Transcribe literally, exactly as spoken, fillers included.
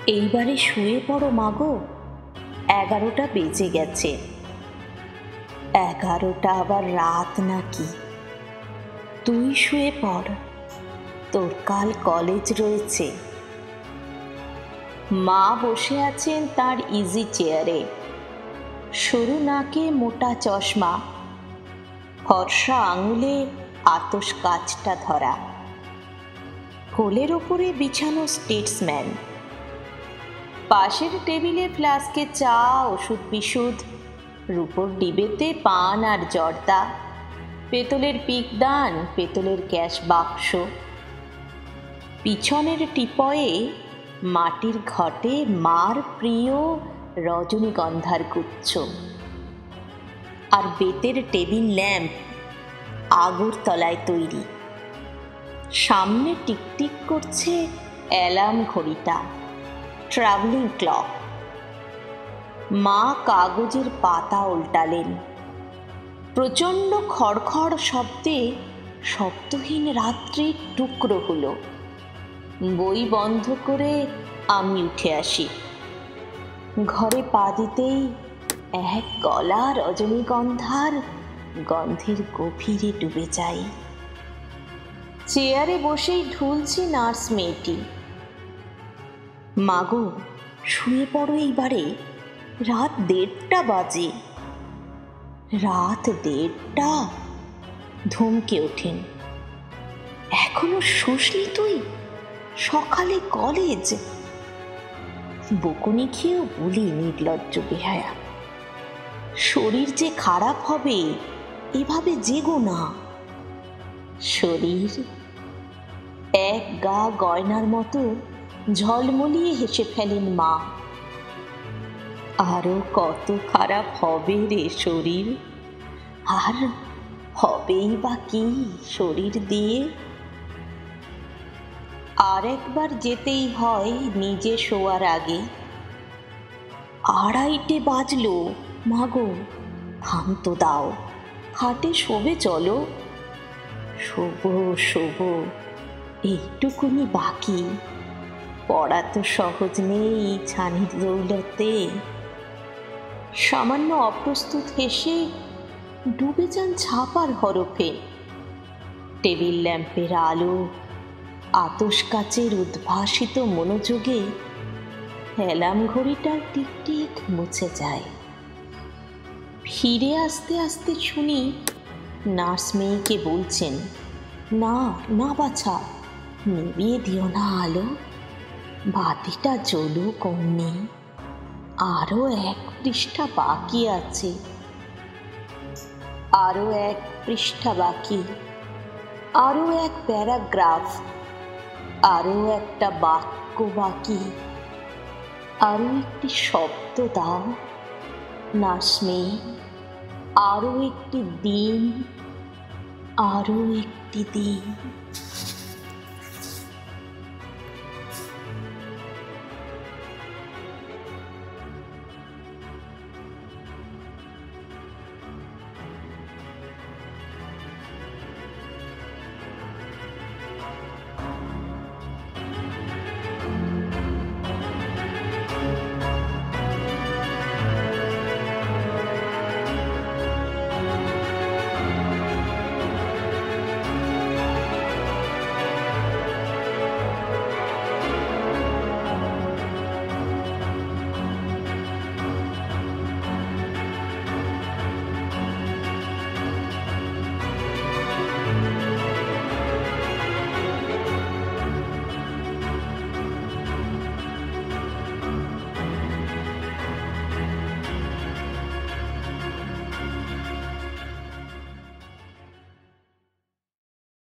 এইবারে শুয়ে পড়ো মাগো, এগারোটা বেজে গেছে। এগারোটা আবার রাত নাকি? তুই শুয়ে পড়, তোর কাল কলেজ রয়েছে। মা বসে আছেন তার ইজি চেয়ারে, সরু নাকে মোটা চশমা, ফর্সা আঙুলে আতস কাচটা ধরা, কোলের ওপরে বিছানো স্টেটসম্যান। পাশের টেবিলে ফ্লাস্কে চা, ওষুধ বিশুধ, রূপোর ডিবেতে পান আর জর্দা, পেতলের পিকদান, পেতলের ক্যাশ বাক্স, পিছনের টিপয়ে মাটির ঘটে মার প্রিয় রজনীগন্ধার গুচ্ছ, আর বেতের টেবিল ল্যাম্প আগুর তলায় তৈরি। সামনে টিকটিক করছে অ্যালার্ম ঘড়িটা, ট্রাভেলিং ক্লক। মা কাগজের পাতা উল্টালেন। প্রচণ্ড খড়খড় শব্দে শব্দহীন রাত্রির টুকরো হলো। বই বন্ধ করে আমি উঠে আসি। ঘরে পা দিতেই এক গলা রজনীগন্ধার গন্ধের গভীরে ডুবে যাই। চেয়ারে বসেই ঢুলছে নার্স মেয়েটি। মাগো, শুয়ে পড়ো এইবারে, রাত দেড়টা বাজে। রাত দেড়টা? ধমকে ওঠেন। এখনো শুসনি তুই? সকালে কলেজ। বকুনি খেয়েও বলি নির্লজ্জ বেহায়া, শরীর যে খারাপ হবে, এভাবে জেগো না। শরীর? এক গা গয়নার মতো ঝলমলিয়ে হেসে ফেলেন মা। আরো কত খারাপ হবে রে শরীর, আর হবেই বা কি শরীর দিয়ে? আর একবার যেতেই হয় নিজে শোয়ার আগে। আড়াইটে বাজলো মাগো, থামতো দাও, খাটে শোবে চলো। শোবো শোবো, এইটুকুনি বাকি। পড়া তো সহজ নেই ছানির দৌলতে। সামান্য অপ্রস্তুত হেসে ডুবে যান ছাপার হরফে। টেবিল ল্যাম্পের আলো আতস কাচের উদ্ভাসিত মনোযোগে অ্যালার্ম ঘড়িটার টিকটিক মুছে যায়। ফিরে আসতে আসতে শুনি নার্স মেয়েকে বলছেন, না না বাছা, নিভিয়ে দিও না আলো, বাতিটা জ্বলুক অমনি। আরো এক পৃষ্ঠা বাকি আছে, আরো এক পৃষ্ঠা বাকি, আরো এক প্যারাগ্রাফ, আরো একটা বাক্য বাকি। আরো একটি শব্দ দাও নার্স মেয়ে, আরো একটি দিন, আরো একটি দিন।